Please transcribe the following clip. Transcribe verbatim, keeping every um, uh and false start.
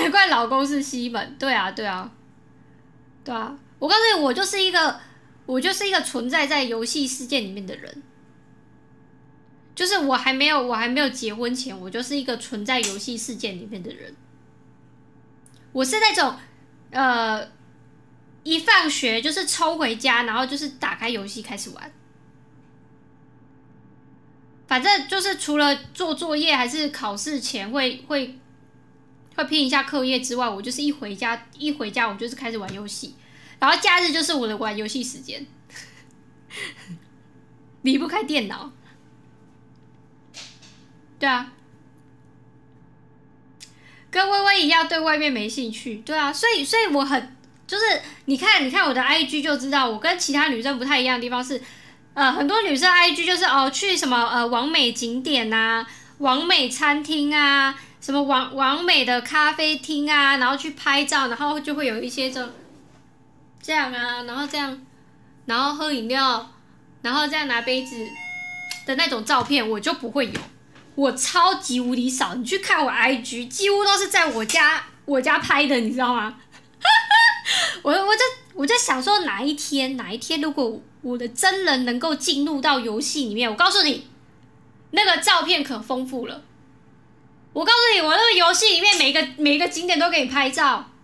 难怪老公是西门。对啊，对啊，对啊！我告诉你，我就是一个，我就是一个存在在游戏世界里面的人。就是我还没有，我还没有结婚前，我就是一个存在游戏世界里面的人。我是那种，呃，一放学就是抽回家，然后就是打开游戏开始玩。反正就是除了做作业还是考试前会会会拼一下课业之外，我就是一回家一回家我就是开始玩游戏，然后假日就是我的玩游戏时间，离不开电脑。对啊，跟微微一样对外面没兴趣。对啊，所以所以我很就是你看你看我的 I G 就知道，我跟其他女生不太一样的地方是，呃，很多女生 I G 就是哦去什么呃网美景点啊、网美餐厅啊、什么网网美的咖啡厅啊，然后去拍照，然后就会有一些这这样啊，然后这样，然后喝饮料，然后这样拿杯子的那种照片，我就不会有。我超级无敌少，你去看我 I G， 几乎都是在我家我家拍的，你知道吗？我我就我就想说，哪一天哪一天，如果我的真人能够进入到游戏里面，我告诉你，那个照片可丰富了。我告诉你，我那个游戏里面每一个每一个景点都给你拍照，